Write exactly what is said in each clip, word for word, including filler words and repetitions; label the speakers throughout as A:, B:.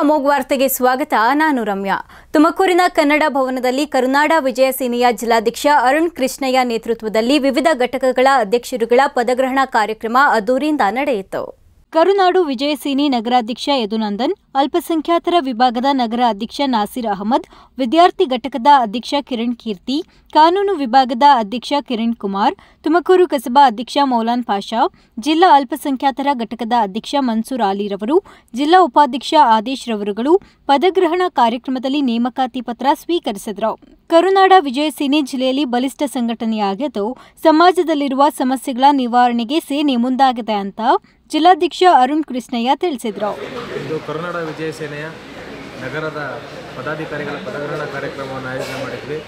A: ಅಮೋಘ್ ವಾರ್ತೆಗೆ ಸ್ವಾಗತ. ನಾನು ರಮ್ಯಾ. ತುಮಕೂರಿನ ಕನ್ನಡ ಭವನದಲ್ಲಿ ಕರುನಾಡ ವಿಜಯ ಸೇನೆಯ ಜಿಲ್ಲಾಧ್ಯಕ್ಷ ಅರುಣ್ ಕೃಷ್ಣಯ್ಯ ನೇತೃತ್ವದಲ್ಲಿ ವಿವಿಧ ಘಟಕಗಳ ಅಧ್ಯಕ್ಷರುಗಳ ಪದಗ್ರಹಣ ಕಾರ್ಯಕ್ರಮ ಅದ್ದೂರಿಯಿಂದ ನಡೆಯಿತು. ಕರುನಾಡು ವಿಜಯ ಸೇನೆ ನಗರಾಧ್ಯಕ್ಷ ಯದುನಂದನ್, ಅಲ್ಪಸಂಖ್ಯಾತರ ವಿಭಾಗದ ನಗರ ಅಧ್ಯಕ್ಷ ನಾಸಿರ್ ಅಹಮದ್, ವಿದ್ಯಾರ್ಥಿ ಘಟಕದ ಅಧ್ಯಕ್ಷ ಕಿರಣ್ ಕೀರ್ತಿ, ಕಾನೂನು ವಿಭಾಗದ ಅಧ್ಯಕ್ಷ ಕಿರಣ್ ಕುಮಾರ್, ತುಮಕೂರು ಕಸಬಾ ಅಧ್ಯಕ್ಷ ಮೌಲಾನ್ ಪಾಷಾ, ಜಿಲ್ಲಾ ಅಲ್ಪಸಂಖ್ಯಾತರ ಘಟಕದ ಅಧ್ಯಕ್ಷ ಮನ್ಸೂರ್ ಅಲಿರವರು, ಜಿಲ್ಲಾ ಉಪಾಧ್ಯಕ್ಷ ಆದೇಶ್ ರವರುಗಳು ಪದಗ್ರಹಣ ಕಾರ್ಯಕ್ರಮದಲ್ಲಿ ನೇಮಕಾತಿ ಪತ್ರ ಸ್ವೀಕರಿಸಿದರು. ಕರುನಾಡ ವಿಜಯ ಸೇನೆ ಜಿಲ್ಲೆಯಲ್ಲಿ ಬಲಿಷ್ಠ ಸಂಘಟನೆಯಾಗಿದ್ದು, ಸಮಾಜದಲ್ಲಿರುವ ಸಮಸ್ಯೆಗಳ ನಿವಾರಣೆಗೆ ಸೇನೆ ಮುಂದಾಗಿದೆ ಅಂತ ಜಿಲ್ಲಾಧ್ಯಕ್ಷ ಅರುಣ್ ಕೃಷ್ಣಯ್ಯ ತಿಳಿಸಿದರು.
B: ಇಂದು ಕರುನಾಡ ವಿಜಯ ಸೇನೆಯ ನಗರದ ಪದಾಧಿಕಾರಿಗಳ ಪದಗ್ರಹಣ ಕಾರ್ಯಕ್ರಮವನ್ನು ಆಯೋಜನೆ ಮಾಡಿದ್ವಿ.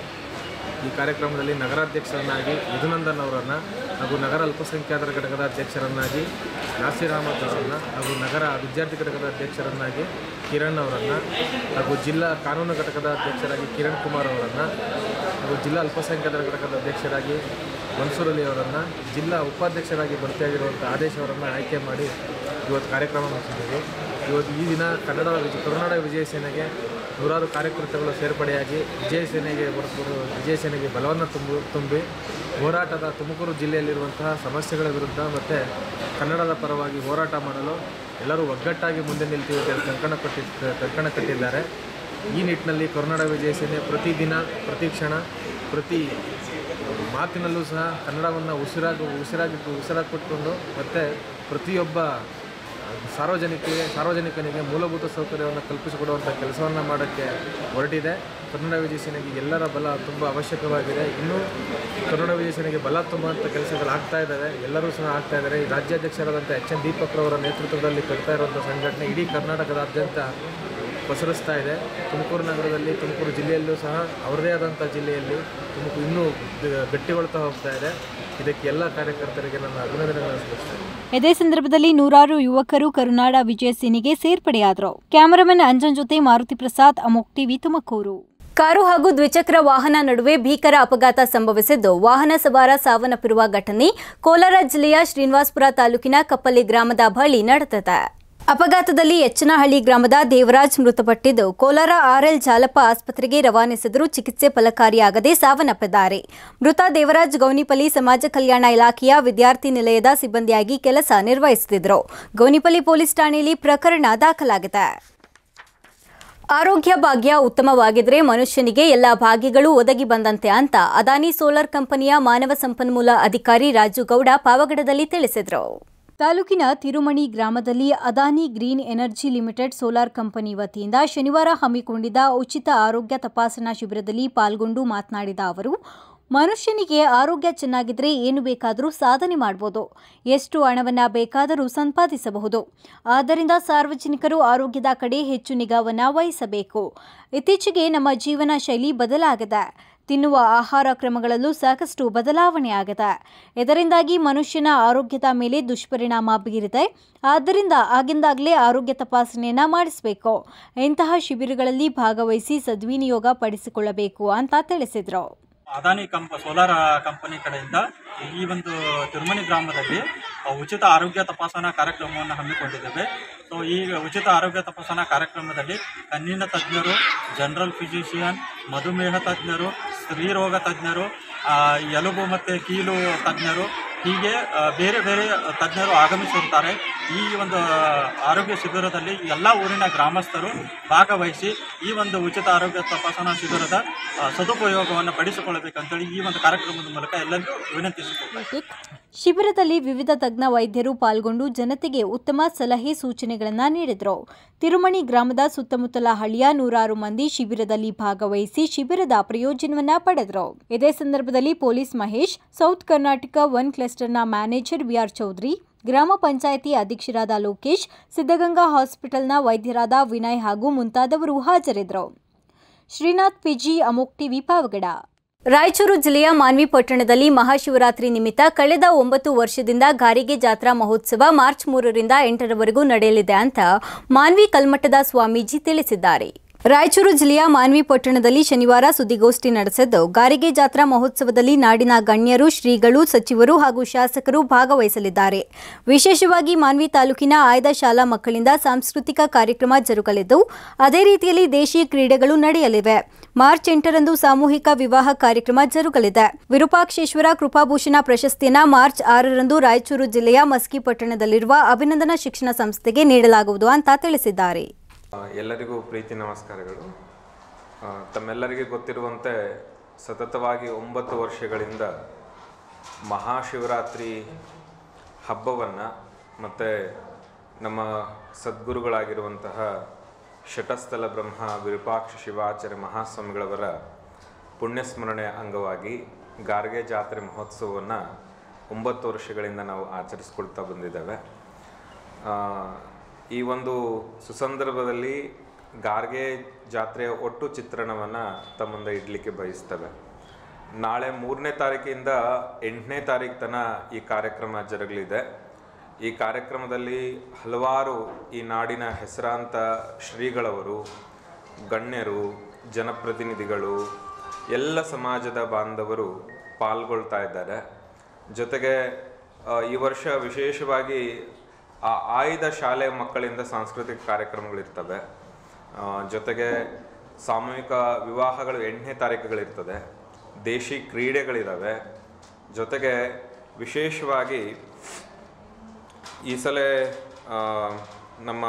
B: ಈ ಕಾರ್ಯಕ್ರಮದಲ್ಲಿ ನಗರಾಧ್ಯಕ್ಷರನ್ನಾಗಿ ಯದುನಂದನ್ ಅವರನ್ನು ಹಾಗೂ ನಗರ ಅಲ್ಪಸಂಖ್ಯಾತರ ಘಟಕದ ಅಧ್ಯಕ್ಷರನ್ನಾಗಿ ನಾಸಿರ್ ಅಹಮದ್ ಅವರನ್ನು ಹಾಗೂ ನಗರ ವಿದ್ಯಾರ್ಥಿ ಘಟಕದ ಅಧ್ಯಕ್ಷರನ್ನಾಗಿ ಕಿರಣ್ ಅವರನ್ನು ಹಾಗೂ ಜಿಲ್ಲಾ ಕಾನೂನು ಘಟಕದ ಅಧ್ಯಕ್ಷರಾಗಿ ಕಿರಣ್ ಕುಮಾರ್ ಅವರನ್ನು ಹಾಗೂ ಜಿಲ್ಲಾ ಅಲ್ಪಸಂಖ್ಯಾತರ ಘಟಕದ ಅಧ್ಯಕ್ಷರಾಗಿ ಮನ್ಸೂರ್ ಅಲಿ ಅವರನ್ನು, ಜಿಲ್ಲಾ ಉಪಾಧ್ಯಕ್ಷರಾಗಿ ಭರ್ತಿಯಾಗಿರುವಂಥ ಆದೇಶ್ ಅವರನ್ನು ಆಯ್ಕೆ ಮಾಡಿ ಇವತ್ತು ಕಾರ್ಯಕ್ರಮ ನಡೆಸಿದ್ದೀವಿ. ಇವತ್ತು ಈ ದಿನ ಕನ್ನಡ ವಿಜಯ ಕರುನಾಡ ವಿಜಯ ಸೇನೆಗೆ ನೂರಾರು ಕಾರ್ಯಕರ್ತಗಳು ಸೇರ್ಪಡೆಯಾಗಿ ವಿಜಯ ಸೇನೆಗೆ ಹೊರತು ವಿಜಯ ಸೇನೆಗೆ ಬಲವನ್ನು ತುಂಬು ತುಂಬಿ ಹೋರಾಟದ ತುಮಕೂರು ಜಿಲ್ಲೆಯಲ್ಲಿರುವಂತಹ ಸಮಸ್ಯೆಗಳ ವಿರುದ್ಧ ಮತ್ತು ಕನ್ನಡದ ಪರವಾಗಿ ಹೋರಾಟ ಮಾಡಲು ಎಲ್ಲರೂ ಒಗ್ಗಟ್ಟಾಗಿ ಮುಂದೆ ನಿಲ್ತೀವಿ ಅಂತ ಕಂಕಣ ಕಟ್ಟಿ ಕಂಕಣ ಕಟ್ಟಿದ್ದಾರೆ. ಈ ನಿಟ್ಟಿನಲ್ಲಿ ಕರುನಾಡ ವಿಜಯ ಸೇನೆ ಪ್ರತಿದಿನ, ಪ್ರತಿ ಕ್ಷಣ, ಪ್ರತಿ ಮಾತಿನಲ್ಲೂ ಸಹ ಕನ್ನಡವನ್ನು ಉಸಿರಾಗಿ ಉಸಿರಾಗಿ ಉಸಿರಾಗಿಟ್ಕೊಂಡು ಮತ್ತು ಪ್ರತಿಯೊಬ್ಬ ಸಾರ್ವಜನಿಕರಿಗೆ ಸಾರ್ವಜನಿಕನಿಗೆ ಮೂಲಭೂತ ಸೌಕರ್ಯವನ್ನು ಕಲ್ಪಿಸಿಕೊಡುವಂಥ ಕೆಲಸವನ್ನು ಮಾಡೋಕ್ಕೆ ಹೊರಟಿದೆ. ಕನ್ನಡ ವಿಜಯ ಸೇನೆಗೆ ಎಲ್ಲರ ಬಲ ತುಂಬ ಅವಶ್ಯಕವಾಗಿದೆ. ಇನ್ನೂ ಕನ್ನಡ ವಿಜಯ ಸೇನೆಗೆ ಬಲ ತುಂಬುವಂಥ ಕೆಲಸಗಳು ಆಗ್ತಾ ಇದ್ದಾವೆ, ಎಲ್ಲರೂ ಸಹ ಆಗ್ತಾ ಇದ್ದಾರೆ. ಈ ರಾಜ್ಯಾಧ್ಯಕ್ಷರಾದಂಥ ಎಚ್ ಎನ್ ದೀಪಕ್ರವರ ನೇತೃತ್ವದಲ್ಲಿ ಕಟ್ತಾ ಇರುವಂಥ ಸಂಘಟನೆ ಇಡೀ ಕರ್ನಾಟಕದಾದ್ಯಂತ ಪಸರಿಸ್ತಾ ಇದೆ. ತುಮಕೂರು ನಗರದಲ್ಲಿ, ತುಮಕೂರು ಜಿಲ್ಲೆಯಲ್ಲೂ ಸಹ ಅವರದೇ ಆದಂಥ ಜಿಲ್ಲೆಯಲ್ಲಿ ತುಮಕೂರು ಇನ್ನೂ ಗಟ್ಟಿಗೊಳ್ತಾ ಹೋಗ್ತಾ ಇದೆ. ಇದಕ್ಕೆ ಎಲ್ಲ ಕಾರ್ಯಕರ್ತರಿಗೆ ನನ್ನ ಅಭಿನಂದನೆಗಳನ್ನು ಸಲ್ಲಿಸ್ತೇನೆ.
A: ಇದೇ ಸಂದರ್ಭದಲ್ಲಿ ನೂರಾರು ಯುವಕರು ಕರುನಾಡ ವಿಜಯ ಸೇನೆಗೆ ಸೇರ್ಪಡೆಯಾದರು. ಕ್ಯಾಮರಾಮನ್ ಅಂಜನ್ ಜೊತೆ ಮಾರುತಿ ಪ್ರಸಾದ್, ಅಮೋಘ್ ಟಿವಿ, ತುಮಕೂರು. ಕಾರು ಹಾಗೂ ದ್ವಿಚಕ್ರ ವಾಹನ ನಡುವೆ ಭೀಕರ ಅಪಘಾತ ಸಂಭವಿಸಿದ್ದು, ವಾಹನ ಸವಾರ ಸಾವನ್ನಪ್ಪಿರುವ ಘಟನೆ ಕೋಲಾರ ಜಿಲ್ಲೆಯ ಶ್ರೀನಿವಾಸಪುರ ತಾಲೂಕಿನ ಕಪ್ಪಲಿ ಗ್ರಾಮದ ಬಳಿ ನಡೆದಿದೆ. ಅಪಘಾತದಲ್ಲಿ ಎಚ್ಚನಹಳ್ಳಿ ಗ್ರಾಮದ ದೇವರಾಜ್ ಮೃತಪಟ್ಟಿದ್ದು, ಕೋಲಾರ ಆರ್ಎಲ್ ಜಾಲಪ್ಪ ಆಸ್ಪತ್ರೆಗೆ ರವಾನಿಸಿದರೂ ಚಿಕಿತ್ಸೆ ಫಲಕಾರಿಯಾಗದೆ ಸಾವನ್ನಪ್ಪಿದ್ದಾರೆ. ಮೃತ ದೇವರಾಜ್ ಗೌನಿಪಲ್ಲಿ ಸಮಾಜ ಕಲ್ಯಾಣ ಇಲಾಖೆಯ ವಿದ್ಯಾರ್ಥಿ ನಿಲಯದ ಸಿಬ್ಬಂದಿಯಾಗಿ ಕೆಲಸ ನಿರ್ವಹಿಸುತ್ತಿದ್ದರು. ಗೌನಿಪಲ್ಲಿ ಪೊಲೀಸ್ ಠಾಣೆಯಲ್ಲಿ ಪ್ರಕರಣ ದಾಖಲಾಗಿದೆ. ಆರೋಗ್ಯ ಭಾಗ್ಯ ಉತ್ತಮವಾಗಿದ್ದರೆ ಮನುಷ್ಯನಿಗೆ ಎಲ್ಲ ಭಾಗ್ಯಗಳು ಒದಗಿ ಬಂದಂತೆ ಅಂತ ಅದಾನಿ ಸೋಲಾರ್ ಕಂಪನಿಯ ಮಾನವ ಸಂಪನ್ಮೂಲ ಅಧಿಕಾರಿ ರಾಜು ಗೌಡ ಪಾವಗಡದಲ್ಲಿ ತಿಳಿಸಿದರು. ತಾಲೂಕಿನ ತಿರುಮಣಿ ಗ್ರಾಮದಲ್ಲಿ Adani green energy limited solar company ವತಿಯಿಂದ ಶನಿವಾರ ಹಮ್ಮಿಕೊಂಡಿದ್ದ ಉಚಿತ ಆರೋಗ್ಯ ತಪಾಸಣಾ ಶಿಬಿರದಲ್ಲಿ ಪಾಲ್ಗೊಂಡು ಮಾತನಾಡಿದ ಅವರು, ಮನುಷ್ಯನಿಗೆ ಆರೋಗ್ಯ ಚೆನ್ನಾಗಿದ್ರೆ ಏನು ಬೇಕಾದರೂ ಸಾಧನೆ ಮಾಡಬಹುದು, ಎಷ್ಟು ಹಣವನ್ನು ಬೇಕಾದರೂ ಸಂಪಾದಿಸಬಹುದು. ಆದ್ದರಿಂದ ಸಾರ್ವಜನಿಕರು ಆರೋಗ್ಯದ ಕಡೆ ಹೆಚ್ಚು ನಿಗಾವನ್ನು ವಹಿಸಬೇಕು. ಇತ್ತೀಚೆಗೆ ನಮ್ಮ ಜೀವನ ಶೈಲಿ ಬದಲಾಗಿದೆ. ತಿನ್ನುವ ಆಹಾರ ಕ್ರಮಗಳಲ್ಲೂ ಸಾಕಷ್ಟು ಬದಲಾವಣೆಯಾಗಿದೆ. ಇದರಿಂದಾಗಿ ಮನುಷ್ಯನ ಆರೋಗ್ಯದ ಮೇಲೆ ದುಷ್ಪರಿಣಾಮ ಬೀರಿದೆ. ಆದ್ದರಿಂದ ಆಗಿಂದಾಗಲೇ ಆರೋಗ್ಯ ತಪಾಸಣೆಯನ್ನು ಮಾಡಿಸಬೇಕು. ಇಂತಹ ಶಿಬಿರಗಳಲ್ಲಿ ಭಾಗವಹಿಸಿ ಸದ್ವಿನಿಯೋಗ ಪಡಿಸಿಕೊಳ್ಳಬೇಕು ಅಂತ ತಿಳಿಸಿದರು.
C: ಅದಾನಿ ಕಂಪ ಸೋಲಾರ್ ಕಂಪನಿ ಕಡೆಯಿಂದ ಈ ಒಂದು ತಿರುಮಣಿ ಗ್ರಾಮದಲ್ಲಿ ಉಚಿತ ಆರೋಗ್ಯ ತಪಾಸಣಾ ಕಾರ್ಯಕ್ರಮವನ್ನು ಹಮ್ಮಿಕೊಂಡಿದ್ದೇವೆ. ಸೊ ಈ ಉಚಿತ ಆರೋಗ್ಯ ತಪಾಸಣಾ ಕಾರ್ಯಕ್ರಮದಲ್ಲಿ ಕಣ್ಣಿನ ತಜ್ಞರು, ಜನರಲ್ ಫಿಸಿಷಿಯನ್, ಮಧುಮೇಹ ತಜ್ಞರು, ಸ್ತ್ರೀರೋಗ ತಜ್ಞರು, ಎಲುಬು ಮತ್ತು ಕೀಲು ತಜ್ಞರು, ಹೀಗೆ ಬೇರೆ ಬೇರೆ ತಜ್ಞರು ಆಗಮಿಸಿರುತ್ತಾರೆ. ಈ ಒಂದು ಆರೋಗ್ಯ ಶಿಬಿರದಲ್ಲಿ ಎಲ್ಲ ಊರಿನ ಗ್ರಾಮಸ್ಥರು ಭಾಗವಹಿಸಿ ಈ ಒಂದು ಉಚಿತ ಆರೋಗ್ಯ ತಪಾಸಣಾ ಶಿಬಿರದ ಸದುಪಯೋಗವನ್ನು ಪಡಿಸಿಕೊಳ್ಳಬೇಕಂತೇಳಿ ಈ ಒಂದು ಕಾರ್ಯಕ್ರಮದ ಮೂಲಕ ಎಲ್ಲರಿಗೂ ವಿನಂತಿಸಿಕೊಳ್ಳಬೇಕು.
A: ಶಿಬಿರದಲ್ಲಿ ವಿವಿಧ ತಜ್ಞ ವೈದ್ಯರು ಪಾಲ್ಗೊಂಡು ಜನತೆಗೆ ಉತ್ತಮ ಸಲಹೆ ಸೂಚನೆಗಳನ್ನು ನೀಡಿದರು. ತಿರುಮಣಿ ಗ್ರಾಮದ ಸುತ್ತಮುತ್ತಲ ಹಳ್ಳಿಯ ನೂರಾರು ಮಂದಿ ಶಿಬಿರದಲ್ಲಿ ಭಾಗವಹಿಸಿ ಶಿಬಿರದ ಪ್ರಯೋಜನವನ್ನ ಪಡೆದರು. ಇದೇ ಸಂದರ್ಭದಲ್ಲಿ police Mahesh, south Karnataka one ಕ್ಲಸ್ಟರ್ನ ಮ್ಯಾನೇಜರ್ ವಿಆರ್ ಚೌಧರಿ, ಗ್ರಾಮ ಪಂಚಾಯಿತಿ ಅಧ್ಯಕ್ಷರಾದ ಲೋಕೇಶ್, ಸಿದ್ಧಗಂಗಾ ಹಾಸ್ಪಿಟಲ್ನ ವೈದ್ಯರಾದ ವಿನಯ್ ಹಾಗೂ ಮುಂತಾದವರು ಹಾಜರಿದ್ದರು. Srinath PG, Amogh TV, Pavagada. ರಾಯಚೂರು ಜಿಲ್ಲೆಯ ಮಾನ್ವಿ ಪಟ್ಟಣದಲ್ಲಿ ಮಹಾಶಿವರಾತ್ರಿ ನಿಮಿತ್ತ ಕಳೆದ ಒಂಬತ್ತು ವರ್ಷದಿಂದ ಗಾರಿಗೆ ಜಾತ್ರಾ ಮಹೋತ್ಸವ ಮಾರ್ಚ್ ಮೂರರಿಂದ ಎಂಟರವರೆಗೂ ನಡೆಯಲಿದೆ ಅಂತ ಮಾನ್ವಿ ಕಲ್ಮಠದ ಸ್ವಾಮೀಜಿ ತಿಳಿಸಿದ್ದಾರೆ. ರಾಯಚೂರು ಜಿಲ್ಲೆಯ ಮಾನ್ವಿ ಪಟ್ಟಣದಲ್ಲಿ ಶನಿವಾರ ಸುದ್ದಿಗೋಷ್ಠಿ ನಡೆಸಿದ್ದು ಗಾರಿಗೆ ಜಾತ್ರಾ ಮಹೋತ್ಸವದಲ್ಲಿ ನಾಡಿನ ಗಣ್ಯರು, ಶ್ರೀಗಳು, ಸಚಿವರು ಹಾಗೂ ಶಾಸಕರು ಭಾಗವಹಿಸಲಿದ್ದಾರೆ. ವಿಶೇಷವಾಗಿ ಮಾನ್ವಿ ತಾಲೂಕಿನ ಆಯ್ದ ಶಾಲಾ ಮಕ್ಕಳಿಂದ ಸಾಂಸ್ಕೃತಿಕ ಕಾರ್ಯಕ್ರಮ ಜರುಗಲಿದ್ದು, ಅದೇ ರೀತಿಯಲ್ಲಿ ದೇಶೀಯ ಕ್ರೀಡೆಗಳು ನಡೆಯಲಿವೆ. ಮಾರ್ಚ್ ಎಂಟರಂದು ಸಾಮೂಹಿಕ ವಿವಾಹ ಕಾರ್ಯಕ್ರಮ ಜರುಗಲಿದೆ. ವಿರೂಪಾಕ್ಷೇಶ್ವರ ಕೃಪಾಭೂಷಣ ಪ್ರಶಸ್ತಿಯನ್ನು ಮಾರ್ಚ್ ಆರರಂದು ರಾಯಚೂರು ಜಿಲ್ಲೆಯ ಮಸ್ಕಿ ಪಟ್ಟಣದಲ್ಲಿರುವ ಅಭಿನಂದನಾ ಶಿಕ್ಷಣ ಸಂಸ್ಥೆಗೆ ನೀಡಲಾಗುವುದು ಅಂತ ತಿಳಿಸಿದ್ದಾರೆ.
D: ಎಲ್ಲರಿಗೂ ಪ್ರೀತಿ ನಮಸ್ಕಾರಗಳು. ತಮ್ಮೆಲ್ಲರಿಗೆ ಗೊತ್ತಿರುವಂತೆ ಸತತವಾಗಿ ಒಂಬತ್ತು ವರ್ಷಗಳಿಂದ ಮಹಾಶಿವರಾತ್ರಿ ಹಬ್ಬವನ್ನು ಮತ್ತು ನಮ್ಮ ಸದ್ಗುರುಗಳಾಗಿರುವಂತಹ ಶಟಸ್ಥಲ ಬ್ರಹ್ಮ ವಿರೂಪಾಕ್ಷ ಶಿವಾಚಾರ್ಯ ಮಹಾಸ್ವಾಮಿಗಳವರ ಪುಣ್ಯಸ್ಮರಣೆ ಅಂಗವಾಗಿ ಗಾರ್ಗೆ ಜಾತ್ರೆ ಮಹೋತ್ಸವವನ್ನು ಒಂಬತ್ತು ವರ್ಷಗಳಿಂದ ನಾವು ಆಚರಿಸ್ಕೊಳ್ತಾ ಬಂದಿದ್ದೇವೆ. ಈ ಒಂದು ಸುಸಂದರ್ಭದಲ್ಲಿ ಗಾರ್ಗೆ ಜಾತ್ರೆಯ ಒಟ್ಟು ಚಿತ್ರಣವನ್ನು ತಮ್ಮ ಮುಂದೆ ಇಡಲಿಕ್ಕೆ ಬಯಸ್ತೇವೆ. ನಾಳೆ ಮೂರನೇ ತಾರೀಕಿಂದ ಎಂಟನೇ ತಾರೀಕು ತನಕ ಈ ಕಾರ್ಯಕ್ರಮ ಜರುಗಲಿದೆ. ಈ ಕಾರ್ಯಕ್ರಮದಲ್ಲಿ ಹಲವಾರು ಈ ನಾಡಿನ ಹೆಸರಾಂತ ಶ್ರೀಗಳವರು, ಗಣ್ಯರು, ಜನಪ್ರತಿನಿಧಿಗಳು, ಎಲ್ಲ ಸಮಾಜದ ಬಾಂಧವರು ಪಾಲ್ಗೊಳ್ತಾ ಇದ್ದಾರೆ. ಜೊತೆಗೆ ಈ ವರ್ಷ ವಿಶೇಷವಾಗಿ ಆ ಆಯ್ದ ಶಾಲೆ ಮಕ್ಕಳಿಂದ ಸಾಂಸ್ಕೃತಿಕ ಕಾರ್ಯಕ್ರಮಗಳಿರ್ತವೆ. ಜೊತೆಗೆ ಸಾಮೂಹಿಕ ವಿವಾಹಗಳು ಎಂಟನೇ ತಾರೀಕುಗಳಿರ್ತದೆ. ದೇಶಿ ಕ್ರೀಡೆಗಳಿದ್ದಾವೆ. ಜೊತೆಗೆ ವಿಶೇಷವಾಗಿ ಈ ಸಲ ನಮ್ಮ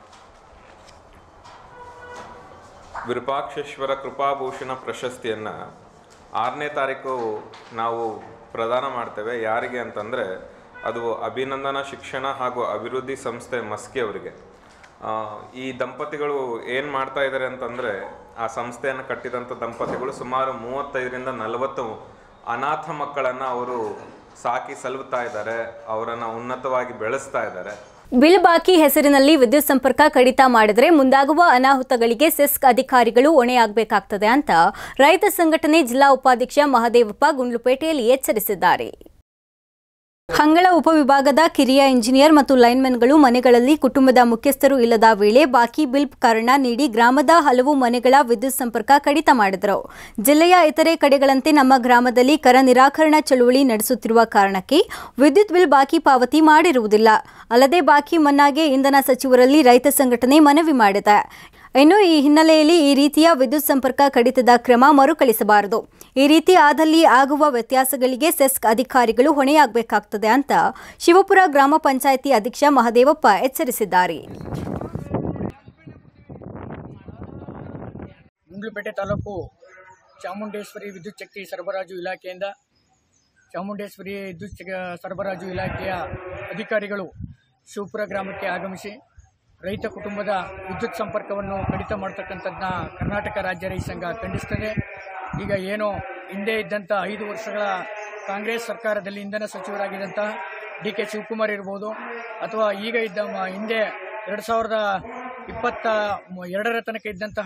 D: ವಿರೂಪಾಕ್ಷೇಶ್ವರ ಕೃಪಾಭೂಷಣ ಪ್ರಶಸ್ತಿಯನ್ನು ಆರನೇ ತಾರೀಕು ನಾವು ಪ್ರದಾನ ಮಾಡ್ತೇವೆ. ಯಾರಿಗೆ ಅಂತಂದರೆ ಅದು ಅಭಿನಂದನಾ ಶಿಕ್ಷಣ ಹಾಗೂ ಅಭಿವೃದ್ಧಿ ಸಂಸ್ಥೆ ಮಸ್ಕಿ ಅವರಿಗೆ. ಈ ದಂಪತಿಗಳು ಏನು ಮಾಡ್ತಾ ಇದ್ದಾರೆ ಅಂತಂದರೆ, ಆ ಸಂಸ್ಥೆಯನ್ನು ಕಟ್ಟಿದಂಥ ದಂಪತಿಗಳು ಸುಮಾರು ಮೂವತ್ತೈದರಿಂದ ನಲವತ್ತು ಅನಾಥ ಮಕ್ಕಳನ್ನು ಅವರು ಸಾಕಿ ಸಲುತ್ತಾ ಇದ್ದಾರೆ. ಅವರನ್ನು ಉನ್ನತವಾಗಿ ಬೆಳೆಸ್ತಾ ಇದ್ದಾರೆ.
A: ಬಿಲ್ ಬಾಕಿ ಹೆಸರಿನಲ್ಲಿ ವಿದ್ಯುತ್ ಸಂಪರ್ಕ ಕಡಿತ ಮಾಡಿದರೆ ಮುಂದಾಗುವ ಅನಾಹುತಗಳಿಗೆ ಸೆಸ್ಕ್ ಅಧಿಕಾರಿಗಳು ಹೊಣೆಯಾಗಬೇಕಾಗ್ತದೆ ಅಂತ ರೈತ ಸಂಘಟನೆ ಜಿಲ್ಲಾ ಉಪಾಧ್ಯಕ್ಷ ಮಹದೇವಪ್ಪ ಗುಂಡ್ಲುಪೇಟೆಯಲ್ಲಿ ಎಚ್ಚರಿಸಿದ್ದಾರೆ. ಹಂಗಳ ಉಪವಿಭಾಗದ ಕಿರಿಯ ಇಂಜಿನಿಯರ್ ಮತ್ತು ಲೈನ್ಮನ್ಗಳು ಮನೆಗಳಲ್ಲಿ ಕುಟುಂಬದ ಮುಖ್ಯಸ್ಥರು ಇಲ್ಲದ ವೇಳೆ ಬಾಕಿ ಬಿಲ್ ಕಾರಣ ನೀಡಿ ಗ್ರಾಮದ ಹಲವು ಮನೆಗಳ ವಿದ್ಯುತ್ ಸಂಪರ್ಕ ಕಡಿತ ಮಾಡಿದರು. ಜಿಲ್ಲೆಯ ಇತರೆ ಕಡೆಗಳಂತೆ ನಮ್ಮ ಗ್ರಾಮದಲ್ಲಿ ಕರ ನಿರಾಕರಣಾ ಚಳುವಳಿ ನಡೆಸುತ್ತಿರುವ ಕಾರಣಕ್ಕೆ ವಿದ್ಯುತ್ ಬಿಲ್ ಬಾಕಿ ಪಾವತಿ ಮಾಡಿರುವುದಿಲ್ಲ. ಅಲ್ಲದೆ ಬಾಕಿ ಮನ್ನಾಗೆ ಇಂಧನ ಸಚಿವರಲ್ಲಿ ರೈತ ಸಂಘಟನೆ ಮನವಿ ಮಾಡಿದೆ. ಇನ್ನು ಈ ಹಿನ್ನೆಲೆಯಲ್ಲಿ ಈ ರೀತಿಯ ವಿದ್ಯುತ್ ಸಂಪರ್ಕ ಕಡಿತದ ಕ್ರಮ ಮರುಕಳಿಸಬಾರದು. ಈ ರೀತಿ ಆದಲ್ಲಿ ಆಗುವ ವ್ಯತ್ಯಾಸಗಳಿಗೆ ಸೆಸ್ಕ್ ಅಧಿಕಾರಿಗಳು ಹೊಣೆಯಾಗಬೇಕಾಗ್ತದೆ ಅಂತ ಶಿವಪುರ ಗ್ರಾಮ ಪಂಚಾಯಿತಿ ಅಧ್ಯಕ್ಷ ಮಹದೇವಪ್ಪ ಎಚ್ಚರಿಸಿದ್ದಾರೆ.
E: ಗುಂಡ್ಲುಪೇಟೆ ತಾಲೂಕು ಚಾಮುಂಡೇಶ್ವರಿ ವಿದ್ಯುತ್ ಶಕ್ತಿ ಸರಬರಾಜು ಇಲಾಖೆಯಿಂದ ಚಾಮುಂಡೇಶ್ವರಿ ವಿದ್ಯುತ್ ಸರಬರಾಜು ಇಲಾಖೆಯ ಅಧಿಕಾರಿಗಳು ಶಿವಪುರ ಗ್ರಾಮಕ್ಕೆ ಆಗಮಿಸಿ ರೈತ ಕುಟುಂಬದ ವಿದ್ಯುತ್ ಸಂಪರ್ಕವನ್ನು ಕಡಿತ ಮಾಡ್ತಕ್ಕಂಥದ್ದನ್ನ ಕರ್ನಾಟಕ ರಾಜ್ಯ ರೈತ ಸಂಘ ಖಂಡಿಸ್ತದೆ. ಈಗ ಏನೋ ಹಿಂದೆ ಇದ್ದಂಥ ಐದು ವರ್ಷಗಳ ಕಾಂಗ್ರೆಸ್ ಸರ್ಕಾರದಲ್ಲಿ ಇಂಧನ ಸಚಿವರಾಗಿದ್ದಂತಹ ಡಿ ಕೆ ಶಿವಕುಮಾರ್ ಇರ್ಬೋದು, ಅಥವಾ ಈಗ ಇದ್ದ ಹಿಂದೆ ಎರಡು ಸಾವಿರದ ಇಪ್ಪತ್ತ ಎರಡರ ತನಕ ಇದ್ದಂತಹ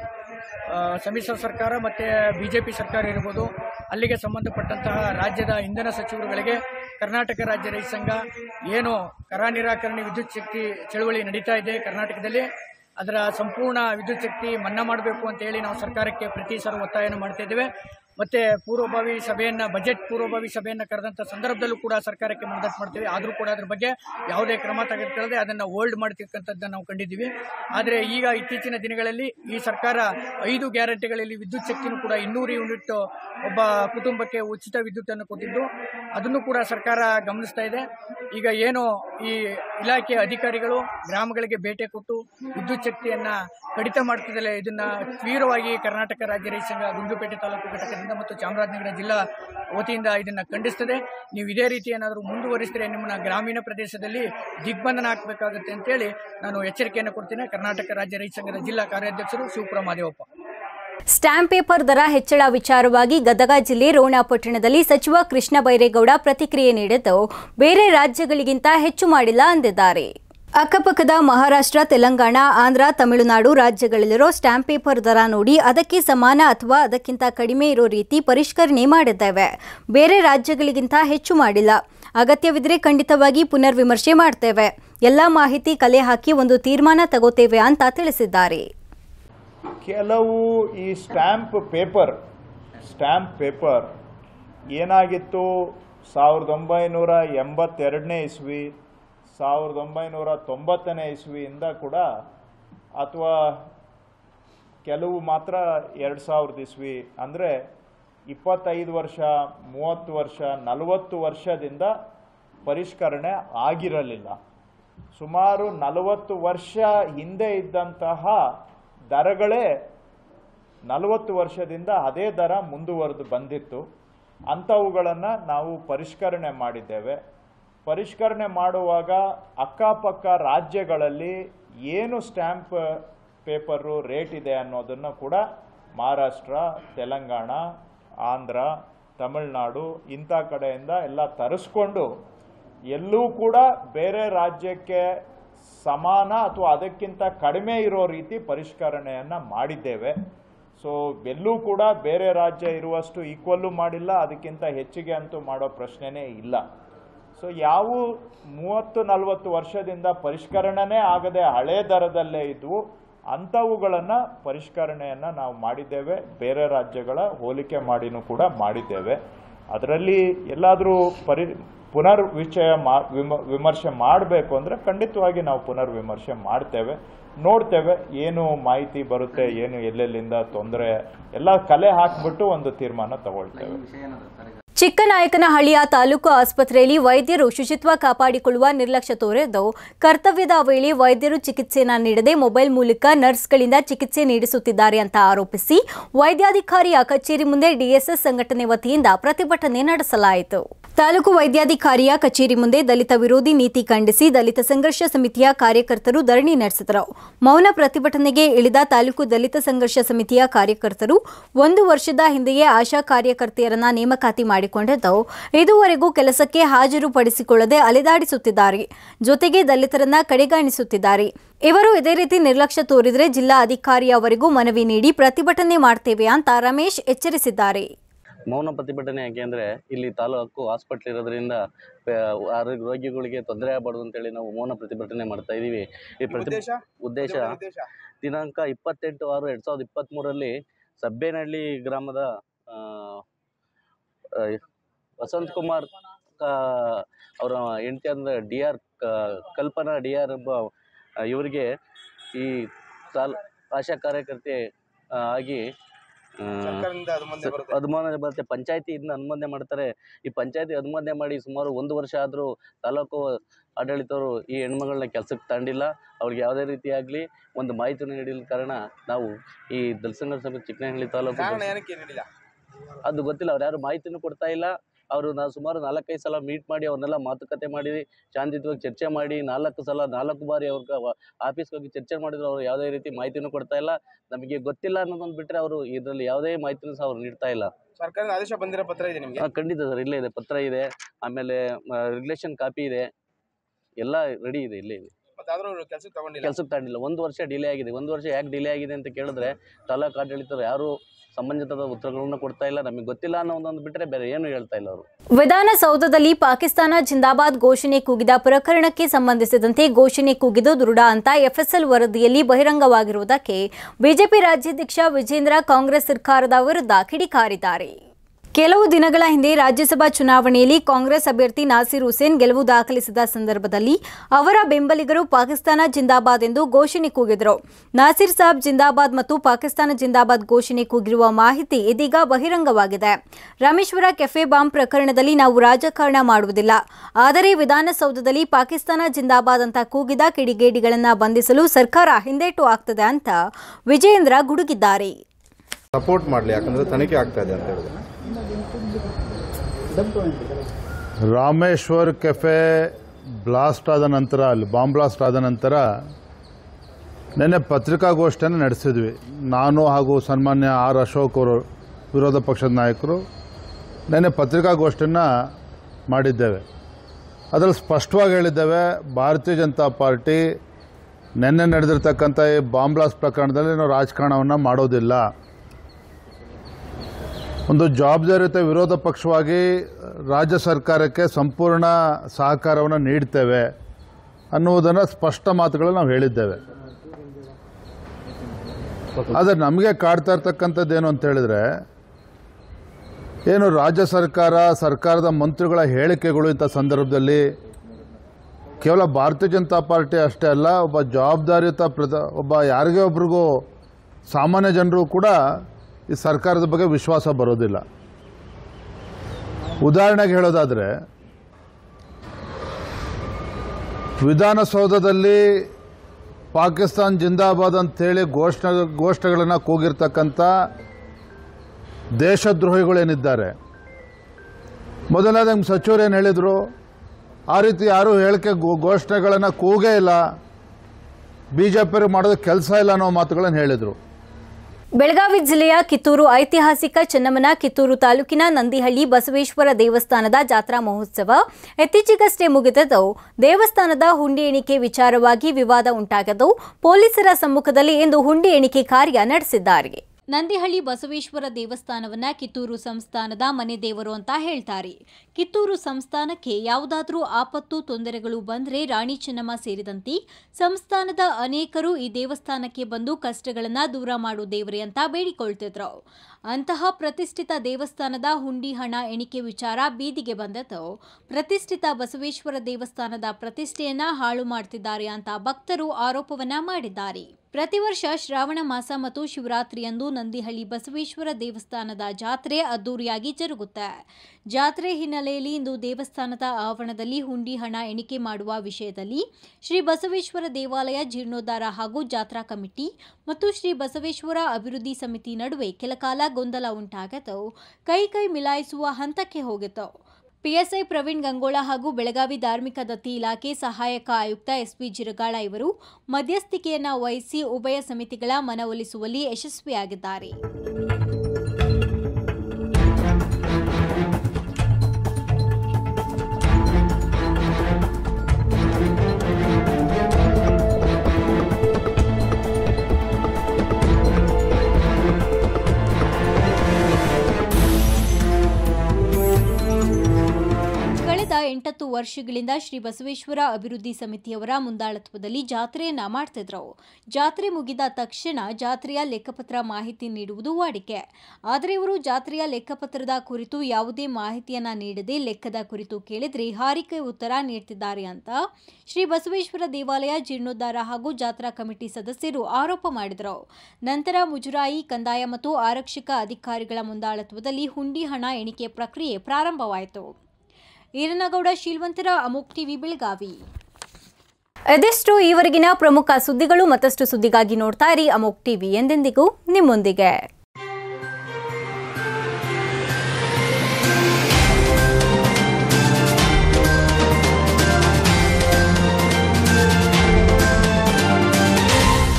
E: ಸಮ್ಮಿಶ್ರ ಸರ್ಕಾರ ಮತ್ತು ಬಿ ಜೆ ಪಿ ಸರ್ಕಾರ ಇರ್ಬೋದು, ಅಲ್ಲಿಗೆ ಸಂಬಂಧಪಟ್ಟಂತಹ ರಾಜ್ಯದ ಇಂಧನ ಸಚಿವರುಗಳಿಗೆ ಕರ್ನಾಟಕ ರಾಜ್ಯ ರೈತ ಸಂಘ ಏನು ಕರ ನಿರಾಕರಣೆ ವಿದ್ಯುತ್ ಶಕ್ತಿ ಚಳವಳಿ ನಡೀತಾ ಇದೆ ಕರ್ನಾಟಕದಲ್ಲಿ, ಅದರ ಸಂಪೂರ್ಣ ವಿದ್ಯುತ್ ಶಕ್ತಿ ಮನ್ನಾ ಮಾಡಬೇಕು ಅಂತ ಹೇಳಿ ನಾವು ಸರ್ಕಾರಕ್ಕೆ ಪ್ರತಿ ಸಲ ಒತ್ತಾಯನ ಮಾಡ್ತಾ ಇದ್ದೇವೆ. ಮತ್ತು ಪೂರ್ವಭಾವಿ ಸಭೆಯನ್ನು ಬಜೆಟ್ ಪೂರ್ವಭಾವಿ ಸಭೆಯನ್ನು ಕರೆದಂಥ ಸಂದರ್ಭದಲ್ಲೂ ಕೂಡ ಸರ್ಕಾರಕ್ಕೆ ಮನದಟ್ಟು ಮಾಡ್ತೀವಿ. ಆದರೂ ಕೂಡ ಅದ್ರ ಬಗ್ಗೆ ಯಾವುದೇ ಕ್ರಮ ತೆಗೆದುಕೊಳ್ಳದೆ ಅದನ್ನು ಹೋಲ್ಡ್ ಮಾಡ್ತಿರ್ತಕ್ಕಂಥದ್ದನ್ನು ನಾವು ಕಂಡಿದ್ದೀವಿ. ಆದರೆ ಈಗ ಇತ್ತೀಚಿನ ದಿನಗಳಲ್ಲಿ ಈ ಸರ್ಕಾರ ಐದು ಗ್ಯಾರಂಟಿಗಳಲ್ಲಿ ವಿದ್ಯುತ್ ಶಕ್ತಿನೂ ಕೂಡ ಇನ್ನೂರು ಯೂನಿಟ್ ಒಬ್ಬ ಕುಟುಂಬಕ್ಕೆ ಉಚಿತ ವಿದ್ಯುತ್ತನ್ನು ಕೊಟ್ಟಿದ್ದು, ಅದನ್ನು ಕೂಡ ಸರ್ಕಾರ ಗಮನಿಸ್ತಾ ಇದೆ. ಈಗ ಏನು ಈ ಇಲಾಖೆಯ ಅಧಿಕಾರಿಗಳು ಗ್ರಾಮಗಳಿಗೆ ಭೇಟಿ ಕೊಟ್ಟು ವಿದ್ಯುತ್ ಶಕ್ತಿಯನ್ನು ಕಡಿತ ಮಾಡ್ತಿದ್ದಲ್ಲ, ಇದನ್ನು ತೀವ್ರವಾಗಿ ಕರ್ನಾಟಕ ರಾಜ್ಯ ರೈತ ಸಂಘ ಗುಂಡ್ಲುಪೇಟೆ ತಾಲೂಕು ಘಟಕದಿಂದ ಮತ್ತು ಚಾಮರಾಜನಗರ ಜಿಲ್ಲಾ ವತಿಯಿಂದ ಇದನ್ನು ಖಂಡಿಸ್ತದೆ. ನೀವು ಇದೇ ರೀತಿ ಏನಾದರೂ ಮುಂದುವರಿಸಿದರೆ ನಿಮ್ಮನ್ನ ಗ್ರಾಮೀಣ ಪ್ರದೇಶದಲ್ಲಿ ದಿಗ್ಬಂಧನ ಹಾಕಬೇಕಾಗುತ್ತೆ ಅಂತೇಳಿ ನಾನು ಎಚ್ಚರಿಕೆಯನ್ನು ಕೊಡ್ತೀನಿ. ಕರ್ನಾಟಕ ರಾಜ್ಯ ರೈತ ಸಂಘದ ಜಿಲ್ಲಾ ಕಾರ್ಯಾಧ್ಯಕ್ಷರು ಶಿವಪುರ ಮಹದೇವಪ್ಪ.
A: ಸ್ಟಾಂಪ್ ಪೇಪರ್ ದರ ಹೆಚ್ಚಳ ವಿಚಾರವಾಗಿ ಗದಗ ಜಿಲ್ಲೆ ರೋಣ ಪಟ್ಟಣದಲ್ಲಿ ಸಚಿವ ಕೃಷ್ಣ ಬೈರೇಗೌಡ ಪ್ರತಿಕ್ರಿಯೆ ನೀಡಿದ್ದು, ಬೇರೆ ರಾಜ್ಯಗಳಿಗಿಂತ ಹೆಚ್ಚು ಮಾಡಿಲ್ಲ ಅಂದಿದ್ದಾರೆ. ಅಕ್ಕಪಕ್ಕದ ಮಹಾರಾಷ್ಟ್ರ, ತೆಲಂಗಾಣ, ಆಂಧ್ರ, ತಮಿಳುನಾಡು ರಾಜ್ಯಗಳಲ್ಲಿರೋ ಸ್ಟಾಂಪ್ ಪೇಪರ್ ದರ ನೋಡಿ ಅದಕ್ಕೆ ಸಮಾನ ಅಥವಾ ಅದಕ್ಕಿಂತ ಕಡಿಮೆ ಇರೋ ರೀತಿ ಪರಿಷ್ಕರಣೆ ಮಾಡಿದ್ದೇವೆ. ಬೇರೆ ರಾಜ್ಯಗಳಿಗಿಂತ ಹೆಚ್ಚು ಮಾಡಿಲ್ಲ. ಅಗತ್ಯವಿದ್ರೆ ಖಂಡಿತವಾಗಿ ಪುನರ್ ವಿಮರ್ಶೆ ಮಾಡ್ತೇವೆ. ಎಲ್ಲ ಮಾಹಿತಿ ಕಲೆ ಹಾಕಿ ಒಂದು ತೀರ್ಮಾನ ತಗೋತೇವೆ ಅಂತ ತಿಳಿಸಿದ್ದಾರೆ.
F: ಕೆಲವು ಈ ಸ್ಟ್ಯಾಂಪ್ ಪೇಪರ್ ಸ್ಟ್ಯಾಂಪ್ ಪೇಪರ್ ಏನಾಗಿತ್ತು, ಸಾವಿರದ ಒಂಬೈನೂರ ಎಂಬತ್ತೆರಡನೇ ಇಸ್ವಿ, ಸಾವಿರದ ಒಂಬೈನೂರ ತೊಂಬತ್ತನೇ ಇಸ್ವಿಯಿಂದ ಕೂಡ, ಅಥವಾ ಕೆಲವು ಮಾತ್ರ ಎರಡು ಸಾವಿರದ ಇಸ್ವಿ, ಅಂದರೆ ಇಪ್ಪತ್ತೈದು ವರ್ಷ, ಮೂವತ್ತು ವರ್ಷ, ನಲವತ್ತು ವರ್ಷದಿಂದ ಪರಿಷ್ಕರಣೆ ಆಗಿರಲಿಲ್ಲ. ಸುಮಾರು ನಲವತ್ತು ವರ್ಷ ಹಿಂದೆ ಇದ್ದಂತಹ ದರಗಳೇ ನಲವತ್ತು ವರ್ಷದಿಂದ ಅದೇ ದರ ಮುಂದುವರೆದು ಬಂದಿತ್ತು. ಅಂಥವುಗಳನ್ನು ನಾವು ಪರಿಷ್ಕರಣೆ ಮಾಡಿದ್ದೇವೆ. ಪರಿಷ್ಕರಣೆ ಮಾಡುವಾಗ ಅಕ್ಕಪಕ್ಕ ರಾಜ್ಯಗಳಲ್ಲಿ ಏನು ಸ್ಟ್ಯಾಂಪ್ ಪೇಪರು ರೇಟ್ ಇದೆ ಅನ್ನೋದನ್ನು ಕೂಡ ಮಹಾರಾಷ್ಟ್ರ, ತೆಲಂಗಾಣ, ಆಂಧ್ರ, ತಮಿಳುನಾಡು ಇಂಥ ಕಡೆಯಿಂದ ಎಲ್ಲ ತರಿಸ್ಕೊಂಡು ಎಲ್ಲೂ ಕೂಡ ಬೇರೆ ರಾಜ್ಯಕ್ಕೆ ಸಮಾನ ಅಥವಾ ಅದಕ್ಕಿಂತ ಕಡಿಮೆ ಇರೋ ರೀತಿ ಪರಿಷ್ಕರಣೆಯನ್ನು ಮಾಡಿದ್ದೇವೆ. ಸೊ ಎಲ್ಲೂ ಕೂಡ ಬೇರೆ ರಾಜ್ಯ ಇರುವಷ್ಟು ಈಕ್ವಲ್ಲು ಮಾಡಿಲ್ಲ, ಅದಕ್ಕಿಂತ ಹೆಚ್ಚಿಗೆ ಅಂತೂ ಮಾಡೋ ಪ್ರಶ್ನೆನೇ ಇಲ್ಲ. ಸೊ ಯಾವ ಮೂವತ್ತು ನಲವತ್ತು ವರ್ಷದಿಂದ ಪರಿಷ್ಕರಣೆನೇ ಆಗದೆ ಹಳೆ ದರದಲ್ಲೇ ಇದ್ವು ಅಂಥವುಗಳನ್ನು ಪರಿಷ್ಕರಣೆಯನ್ನು ನಾವು ಮಾಡಿದ್ದೇವೆ. ಬೇರೆ ರಾಜ್ಯಗಳ ಹೋಲಿಕೆ ಮಾಡಿನೂ ಕೂಡ ಮಾಡಿದ್ದೇವೆ. ಅದರಲ್ಲಿ ಎಲ್ಲಾದರೂ ಪರಿ ಪುನರ್ ವಿಷಯ ಮಾ ವಿಮ ವಿಮರ್ಶೆ ಮಾಡಬೇಕು ಅಂದರೆ ಖಂಡಿತವಾಗಿ ನಾವು ಪುನರ್ ವಿಮರ್ಶೆ ಮಾಡ್ತೇವೆ, ನೋಡ್ತೇವೆ ಏನು ಮಾಹಿತಿ ಬರುತ್ತೆ, ಏನು ಎಲ್ಲೆಲ್ಲಿಂದ ತೊಂದರೆ ಎಲ್ಲ ಕಲೆ ಹಾಕಿಬಿಟ್ಟು ಒಂದು ತೀರ್ಮಾನ ತಗೊಳ್ತೇವೆ.
A: ಚಿಕ್ಕನಾಯಕನಹಳ್ಳಿಯ ತಾಲೂಕು ಆಸ್ಪತ್ರೆಯಲ್ಲಿ ವೈದ್ಯರು ಶುಚಿತ್ವ ಕಾಪಾಡಿಕೊಳ್ಳುವ ನಿರ್ಲಕ್ಷ್ಯ ತೋರಿದ್ದು, ಕರ್ತವ್ಯದ ವೇಳೆ ವೈದ್ಯರು ಚಿಕಿತ್ಸೆಯನ್ನು ನೀಡದೆ ಮೊಬೈಲ್ ಮೂಲಕ ನರ್ಸ್ಗಳಿಂದ ಚಿಕಿತ್ಸೆ ನೀಡಿಸುತ್ತಿದ್ದಾರೆ ಅಂತ ಆರೋಪಿಸಿ ವೈದ್ಯಾಧಿಕಾರಿಯ ಕಚೇರಿ ಮುಂದೆ ಡಿಎಸ್ಎಸ್ ಸಂಘಟನೆ ವತಿಯಿಂದ ಪ್ರತಿಭಟನೆ ನಡೆಸಲಾಯಿತು. ತಾಲೂಕು ವೈದ್ಯಾಧಿಕಾರಿಯ ಕಚೇರಿ ಮುಂದೆ ದಲಿತ ವಿರೋಧಿ ನೀತಿ ಖಂಡಿಸಿ ದಲಿತ ಸಂಘರ್ಷ ಸಮಿತಿಯ ಕಾರ್ಯಕರ್ತರು ಧರಣಿ ನಡೆಸಿದರು. ಮೌನ ಪ್ರತಿಭಟನೆಗೆ ಇಳಿದ ತಾಲೂಕು ದಲಿತ ಸಂಘರ್ಷ ಸಮಿತಿಯ ಕಾರ್ಯಕರ್ತರು ಒಂದು ವರ್ಷದ ಹಿಂದೆಯೇ ಆಶಾ ಕಾರ್ಯಕರ್ತೆಯರನ್ನ ನೇಮಕಾತಿ ಮಾಡಿಕೊಂಡಿದ್ದು, ಇದುವರೆಗೂ ಕೆಲಸಕ್ಕೆ ಹಾಜರುಪಡಿಸಿಕೊಳ್ಳದೆ ಅಲೆದಾಡಿಸುತ್ತಿದ್ದಾರೆ. ಜೊತೆಗೆ ದಲಿತರನ್ನ ಕಡೆಗಾಣಿಸುತ್ತಿದ್ದಾರೆ. ಇವರು ಇದೇ ರೀತಿ ನಿರ್ಲಕ್ಷ್ಯ ತೋರಿದರೆ ಜಿಲ್ಲಾ ಅಧಿಕಾರಿಯವರೆಗೂ ಮನವಿ ನೀಡಿ ಪ್ರತಿಭಟನೆ ಮಾಡ್ತೇವೆ ಅಂತ ರಮೇಶ್ ಎಚ್ಚರಿಸಿದ್ದಾರೆ.
G: ಮೌನ ಪ್ರತಿಭಟನೆ ಯಾಕೆ ಅಂದರೆ ಇಲ್ಲಿ ತಾಲೂಕು ಹಾಸ್ಪಿಟ್ಲ್ ಇರೋದ್ರಿಂದ ಆರೋಗ್ಯ ರೋಗಿಗಳಿಗೆ ತೊಂದರೆ ಆಗಬಾರ್ದು ಅಂತೇಳಿ ನಾವು ಮೌನ ಪ್ರತಿಭಟನೆ ಮಾಡ್ತಾ ಇದ್ದೀವಿ. ಈ ಪ್ರತಿ ಉದ್ದೇಶ ದಿನಾಂಕ ಇಪ್ಪತ್ತೆಂಟು ಆರು ಎರಡು ಸಾವಿರದ ಇಪ್ಪತ್ತ್ಮೂರರಲ್ಲಿ ಸಬ್ಬೇನಹಳ್ಳಿ ಗ್ರಾಮದ ವಸಂತ್ ಕುಮಾರ್ ಅವರ ಹೆಂಡತಿ ಅಂದರೆ D R Kalpana D R ಎಂಬ ಇವರಿಗೆ ಈ ತಾಲ್ ಆಶಾ ಕಾರ್ಯಕರ್ತೆ ಆಗಿ ಅನುಮೋದನೆ ಬರುತ್ತೆ. ಪಂಚಾಯತಿಯಿಂದ ಅನುಮೋದನೆ ಮಾಡ್ತಾರೆ. ಈ ಪಂಚಾಯತಿ ಅನುಮೋದನೆ ಮಾಡಿ ಸುಮಾರು ಒಂದು ವರ್ಷ ಆದರೂ ತಾಲೂಕು ಆಡಳಿತವರು ಈ ಹೆಣ್ಮಗಳನ್ನ ಕೆಲಸಕ್ಕೆ ತಂದಿಲ್ಲ. ಅವ್ರಿಗೆ ಯಾವುದೇ ರೀತಿಯಾಗಲಿ ಒಂದು ಮಾಹಿತಿಯನ್ನು ನೀಡಿದ ಕಾರಣ ನಾವು ಈ ದಲಿತ ಸಂಘರ್ಷ ಸಮಿತಿ ಚಿಕ್ಕನಹಳ್ಳಿ ತಾಲೂಕು ಅದು ಗೊತ್ತಿಲ್ಲ. ಅವ್ರು ಯಾರು ಮಾಹಿತಿನೂ ಕೊಡ್ತಾ ಇಲ್ಲ. ಅವರು ನಾವು ಸುಮಾರು ನಾಲ್ಕೈದು ಸಲ ಮೀಟ್ ಮಾಡಿ ಅವ್ರನ್ನೆಲ್ಲ ಮಾತುಕತೆ ಮಾಡಿ ಶಾಂತಿಯುತವಾಗಿ ಚರ್ಚೆ ಮಾಡಿ ನಾಲ್ಕು ಸಲ ನಾಲ್ಕು ಬಾರಿ ಅವ್ರಿಗೆ ಆಫೀಸ್ಗೆ ಹೋಗಿ ಚರ್ಚೆ ಮಾಡಿದ್ರು. ಅವರು ಯಾವುದೇ ರೀತಿ ಮಾಹಿತಿನೂ ಕೊಡ್ತಾ ಇಲ್ಲ. ನಮಗೆ ಗೊತ್ತಿಲ್ಲ ಅನ್ನೋದೊಂದು ಬಿಟ್ಟರೆ ಅವರು ಇದರಲ್ಲಿ ಯಾವುದೇ ಮಾಹಿತಿನೂ ಸಹ ಅವ್ರು ನೀಡ್ತಾ ಇಲ್ಲ.
H: ಸರ್ಕಾರದ ಆದೇಶ ಬಂದಿರೋ ಪತ್ರ ಇದೆ ನಿಮಗೆ?
G: ಖಂಡಿತ ಸರ್, ಇಲ್ಲೇ ಇದೆ, ಪತ್ರ ಇದೆ, ಆಮೇಲೆ ರಿಲೇಷನ್ ಕಾಪಿ ಇದೆ, ಎಲ್ಲ ರೆಡಿ ಇದೆ, ಇಲ್ಲೇ ಇದೆ.
H: ಕೆಲಸಕ್ಕೆ ತಗೊಂಡಿಲ್ಲ
G: ಕೆಲಸಕ್ಕೆ ತಗೊಂಡಿಲ್ಲ ಒಂದು ವರ್ಷ ಡಿಲೇ ಆಗಿದೆ. ಒಂದು ವರ್ಷ ಯಾಕೆ ಡಿಲೇ ಆಗಿದೆ ಅಂತ ಕೇಳಿದ್ರೆ ತಾಲೂಕು ಆಡಳಿತರು ಯಾರು ಸಂಬಂಧಿತ ಉತ್ತರಗಳನ್ನು ಕೊಡ್ತಾ ಇಲ್ಲ. ನಮಗೆ ಗೊತ್ತಿಲ್ಲ ಅನ್ನೋ ಒಂದೊಂದು ಬಿಟ್ಟರೆ ಬೇರೆ ಏನು ಹೇಳ್ತಾ ಇಲ್ಲ ಅವರು.
A: ವಿಧಾನಸೌಧದಲ್ಲಿ ಪಾಕಿಸ್ತಾನ ಜಿಂದಾಬಾದ್ ಘೋಷಣೆ ಕೂಗಿದ ಪ್ರಕರಣಕ್ಕೆ ಸಂಬಂಧಿಸಿದಂತೆ ಘೋಷಣೆ ಕೂಗಿದ್ದು ದೃಢ ಅಂತ ಎಫ್ಎಸ್ಎಲ್ ವರದಿಯಲ್ಲಿ ಬಹಿರಂಗವಾಗಿರುವುದಕ್ಕೆ ಬಿಜೆಪಿ ರಾಜ್ಯಾಧ್ಯಕ್ಷ ವಿಜೇಂದ್ರ ಕಾಂಗ್ರೆಸ್ ಸರ್ಕಾರದ ವಿರುದ್ಧ ಕಿಡಿಕಾರಿದ್ದಾರೆ. ಕೆಲವು ದಿನಗಳ ಹಿಂದೆ ರಾಜ್ಯಸಭಾ ಚುನಾವಣೆಯಲ್ಲಿ ಕಾಂಗ್ರೆಸ್ ಅಭ್ಯರ್ಥಿ ನಾಸಿರ್ ಹುಸೇನ್ ಗೆಲುವು ದಾಖಲಿಸಿದ ಸಂದರ್ಭದಲ್ಲಿ ಅವರ ಬೆಂಬಲಿಗರು ಪಾಕಿಸ್ತಾನ ಜಿಂದಾಬಾದ್ ಎಂದು ಘೋಷಣೆ ಕೂಗಿದರು. ನಾಸಿರ್ ಸಾಬ್ ಜಿಂದಾಬಾದ್ ಮತ್ತು ಪಾಕಿಸ್ತಾನ ಜಿಂದಾಬಾದ್ ಘೋಷಣೆ ಕೂಗಿರುವ ಮಾಹಿತಿ ಇದೀಗ ಬಹಿರಂಗವಾಗಿದೆ. ರಾಮೇಶ್ವರ ಕೆಫೆ ಬಾಂಬ್ ಪ್ರಕರಣದಲ್ಲಿ ನಾವು ರಾಜಕಾರಣ ಮಾಡುವುದಿಲ್ಲ, ಆದರೆ ವಿಧಾನಸೌಧದಲ್ಲಿ ಪಾಕಿಸ್ತಾನ ಜಿಂದಾಬಾದ್ ಅಂತ ಕೂಗಿದ ಕಿಡಿಗೇಡಿಗಳನ್ನು ಬಂಧಿಸಲು ಸರ್ಕಾರ ಹಿಂದೇಟು ಆಗ್ತದೆ ಅಂತ ವಿಜೇಂದ್ರ ಗುಡುಗಿದ್ದಾರೆ.
I: ಸಪೋರ್ಟ್ ಮಾಡಲಿ, ಯಾಕಂದ್ರೆ ತನಿಖೆ ಆಗ್ತಾ ಇದೆ ಅಂತ ಹೇಳಿದೆ.
J: ರಾಮೇಶ್ವರ್ ಕೆಫೆ ಬ್ಲಾಸ್ಟ್ ಆದ ನಂತರ, ಅಲ್ಲಿ ಬಾಂಬ್ ಬ್ಲಾಸ್ಟ್ ಆದ ನಂತರ ನೆನ್ನೆ ಪತ್ರಿಕಾಗೋಷ್ಠಿಯನ್ನು ನಡೆಸಿದ್ವಿ. ನಾನು ಹಾಗೂ ಸನ್ಮಾನ್ಯ ಆರ್ ಅಶೋಕ್ ಅವರು, ವಿರೋಧ ಪಕ್ಷದ ನಾಯಕರು, ನೆನ್ನೆ ಪತ್ರಿಕಾಗೋಷ್ಠಿಯನ್ನು ಮಾಡಿದ್ದೇವೆ. ಅದರಲ್ಲಿ ಸ್ಪಷ್ಟವಾಗಿ ಹೇಳಿದ್ದೇವೆ, ಭಾರತೀಯ ಜನತಾ ಪಾರ್ಟಿ ನೆನ್ನೆ ನಡೆದಿರ್ತಕ್ಕಂಥ ಈ ಬಾಂಬ್ ಬ್ಲಾಸ್ಟ್ ಪ್ರಕರಣದಲ್ಲಿ ನಾವು ರಾಜಕಾರಣವನ್ನು ಮಾಡೋದಿಲ್ಲ. ಒಂದು ಜವಾಬ್ದಾರಿಯುತ ವಿರೋಧ ಪಕ್ಷವಾಗಿ ರಾಜ್ಯ ಸರ್ಕಾರಕ್ಕೆ ಸಂಪೂರ್ಣ ಸಹಕಾರವನ್ನು ನೀಡ್ತೇವೆ ಅನ್ನುವುದನ್ನು ಸ್ಪಷ್ಟ ಮಾತುಗಳನ್ನು ನಾವು ಹೇಳಿದ್ದೇವೆ. ಆದರೆ ನಮಗೆ ಕಾಡ್ತಾ ಇರ್ತಕ್ಕಂಥದ್ದೇನು ಅಂತ ಹೇಳಿದ್ರೆ, ಏನು ರಾಜ್ಯ ಸರ್ಕಾರ ಸರ್ಕಾರದ ಮಂತ್ರಿಗಳ ಹೇಳಿಕೆಗಳು ಇಂಥ ಸಂದರ್ಭದಲ್ಲಿ ಕೇವಲ ಭಾರತೀಯ ಜನತಾ ಪಾರ್ಟಿ ಅಷ್ಟೇ ಅಲ್ಲ, ಒಬ್ಬ ಜವಾಬ್ದಾರಿಯುತ ಪ್ರಧ ಒಬ್ಬ ಯಾರಿಗೇ ಒಬ್ರಿಗೂ ಸಾಮಾನ್ಯ ಜನರು ಕೂಡ ಈ ಸರ್ಕಾರದ ಬಗ್ಗೆ ವಿಶ್ವಾಸ ಬರೋದಿಲ್ಲ. ಉದಾಹರಣೆಗೆ ಹೇಳೋದಾದರೆ, ವಿಧಾನಸೌಧದಲ್ಲಿ ಪಾಕಿಸ್ತಾನ್ ಜಿಂದಾಬಾದ್ ಅಂತೇಳಿ ಘೋಷಣೆ ಘೋಷಣೆಗಳನ್ನು ಕೂಗಿರ್ತಕ್ಕಂಥ ದೇಶದ್ರೋಹಿಗಳೇನಿದ್ದಾರೆ, ಮೊದಲನೇದಾಗಿ ಸಚಿವರು ಏನು ಹೇಳಿದರು, ಆ ರೀತಿ ಯಾರೂ ಹೇಳಿಕೆ ಘೋಷಣೆಗಳನ್ನು ಕೂಗೇ ಇಲ್ಲ, ಬಿ ಜೆ ಪಿಯವರು ಮಾಡೋದು ಕೆಲಸ ಇಲ್ಲ ಅನ್ನೋ ಮಾತುಗಳನ್ನು ಹೇಳಿದರು.
A: ಬೆಳಗಾವಿ ಜಿಲ್ಲೆಯ ಕಿತ್ತೂರು ಐತಿಹಾಸಿಕ ಚೆನ್ನಮ್ಮನ ಕಿತ್ತೂರು ತಾಲೂಕಿನ ನಂದಿಹಳ್ಳಿ ಬಸವೇಶ್ವರ ದೇವಸ್ಥಾನದ ಜಾತ್ರಾ ಮಹೋತ್ಸವ ಇತ್ತೀಚೆಗಷ್ಟೇ ಮುಗಿದಿದ್ದು, ದೇವಸ್ಥಾನದ ಹುಂಡಿ ಎಣಿಕೆ ವಿಚಾರವಾಗಿ ವಿವಾದ ಉಂಟಾಗಿದ್ದು, ಪೊಲೀಸರ ಸಮ್ಮುಖದಲ್ಲಿ ಇಂದು ಹುಂಡಿ ಎಣಿಕೆ ಕಾರ್ಯ ನಡೆಸಿದ್ದಾರೆ. ನಂದಿಹಳ್ಳಿ ಬಸವೇಶ್ವರ ದೇವಸ್ಥಾನವನ್ನ ಕಿತ್ತೂರು ಸಂಸ್ಥಾನದ ಮನೆ ದೇವರು ಅಂತ ಹೇಳ್ತಾರೆ. ಕಿತ್ತೂರು ಸಂಸ್ಥಾನಕ್ಕೆ ಯಾವುದಾದ್ರೂ ಆಪತ್ತು ತೊಂದರೆಗಳು ಬಂದರೆ ರಾಣಿ ಚೆನ್ನಮ್ಮ ಸೇರಿದಂತೆ ಸಂಸ್ಥಾನದ ಅನೇಕರು ಈ ದೇವಸ್ಥಾನಕ್ಕೆ ಬಂದು ಕಷ್ಟಗಳನ್ನ ದೂರ ಮಾಡೋ ದೇವರೇ ಅಂತ ಬೇಡಿಕೊಳ್ತಿದ್ರು. ಅಂತಹ ಪ್ರತಿಷ್ಠಿತ ದೇವಸ್ಥಾನದ ಹುಂಡಿ ಹಣ ಎಣಿಕೆ ವಿಚಾರ ಬೀದಿಗೆ ಬಂದದ್ದು, ಪ್ರತಿಷ್ಠಿತ ಬಸವೇಶ್ವರ ದೇವಸ್ಥಾನದ ಪ್ರತಿಷ್ಠೆಯನ್ನ ಹಾಳು ಮಾಡ್ತಿದ್ದಾರೆ ಅಂತ ಭಕ್ತರು ಆರೋಪವನ್ನ ಮಾಡಿದ್ದಾರೆ. ಪ್ರತಿ ವರ್ಷ ಶ್ರಾವಣ ಮಾಸ ಮತ್ತು ಶಿವರಾತ್ರಿಯಂದು ನಂದಿಹಳ್ಳಿ ಬಸವೇಶ್ವರ ದೇವಸ್ಥಾನದ ಜಾತ್ರೆ ಅದ್ದೂರಿಯಾಗಿ ಜರುಗುತ್ತೆ. ಜಾತ್ರೆ ಹಿನ್ನೆಲೆಯಲ್ಲಿ ಇಂದು ದೇವಸ್ಥಾನದ ಆವರಣದಲ್ಲಿ ಹುಂಡಿ ಹಣ ಎಣಿಕೆ ಮಾಡುವ ವಿಷಯದಲ್ಲಿ ಶ್ರೀ ಬಸವೇಶ್ವರ ದೇವಾಲಯ ಜೀರ್ಣೋದ್ಧಾರ ಹಾಗೂ ಜಾತ್ರಾ ಕಮಿಟಿ ಮತ್ತು ಶ್ರೀ ಬಸವೇಶ್ವರ ಅಭಿವೃದ್ಧಿ ಸಮಿತಿ ನಡುವೆ ಕೆಲಕಾಲ ಗೊಂದಲ ಉಂಟಾಗಿದ್ದು, ಕೈ ಕೈ ಮಿಲಾಯಿಸುವ ಹಂತಕ್ಕೆ ಹೋಗಿತ್ತು. ಪಿಎಸ್ಐ ಪ್ರವೀಣ್ ಗಂಗೋಳ ಹಾಗೂ ಬೆಳಗಾವಿ ಧಾರ್ಮಿಕ ದತ್ತಿ ಇಲಾಖೆ ಸಹಾಯಕ ಆಯುಕ್ತ ಎಸ್ಪಿ ಜಿರಗಾಳ ಇವರು ಮಧ್ಯಸ್ಥಿಕೆಯನ್ನ ವಹಿಸಿ ಉಭಯ ಸಮಿತಿಗಳ ಮನವೊಲಿಸುವಲ್ಲಿ ಯಶಸ್ವಿಯಾಗಿದ್ದಾರೆ. ಎಂಟತ್ತು ವರ್ಷಗಳಿಂದ ಶ್ರೀ ಬಸವೇಶ್ವರ ಅಭಿವೃದ್ಧಿ ಸಮಿತಿಯವರ ಮುಂದಾಳತ್ವದಲ್ಲಿ ಜಾತ್ರೆಯನ್ನ ಮಾಡ್ತಿದ್ರು. ಜಾತ್ರೆ ಮುಗಿದ ತಕ್ಷಣ ಜಾತ್ರೆಯ ಲೆಕ್ಕಪತ್ರ ಮಾಹಿತಿ ನೀಡುವುದು ವಾಡಿಕೆ. ಆದರೆ ಇವರು ಜಾತ್ರೆಯ ಲೆಕ್ಕಪತ್ರದ ಕುರಿತು ಯಾವುದೇ ಮಾಹಿತಿಯನ್ನ ನೀಡದೆ ಲೆಕ್ಕದ ಕುರಿತು ಕೇಳಿದ್ರೆ ಹಾರಿಕೆ ಉತ್ತರ ನೀಡ್ತಿದ್ದಾರೆ ಅಂತ ಶ್ರೀ ಬಸವೇಶ್ವರ ದೇವಾಲಯ ಜೀರ್ಣೋದ್ಧಾರ ಹಾಗೂ ಜಾತ್ರಾ ಕಮಿಟಿ ಸದಸ್ಯರು ಆರೋಪ ಮಾಡಿದರು. ನಂತರ ಮುಜರಾಯಿ, ಕಂದಾಯ ಮತ್ತು ಆರಕ್ಷಕ ಅಧಿಕಾರಿಗಳ ಮುಂದಾಳತ್ವದಲ್ಲಿ ಹುಂಡಿ ಹಣ ಎಣಿಕೆ ಪ್ರಕ್ರಿಯೆ ಪ್ರಾರಂಭವಾಯಿತು. ಈರನಗೌಡ ಶೀಲ್ವಂತರ, ಅಮೋಕ್ ಟಿವಿ, ಬೆಳಗಾವಿ. ಇದೆಷ್ಟು ಈವರೆಗಿನ ಪ್ರಮುಖ ಸುದ್ದಿಗಳು. ಮತ್ತಷ್ಟು ಸುದ್ದಿಗಾಗಿ ನೋಡ್ತಾ ಇರಿ ಅಮೋಕ್ ಟಿವಿ, ಎಂದೆಂದಿಗೂ ನಿಮ್ಮೊಂದಿಗೆ.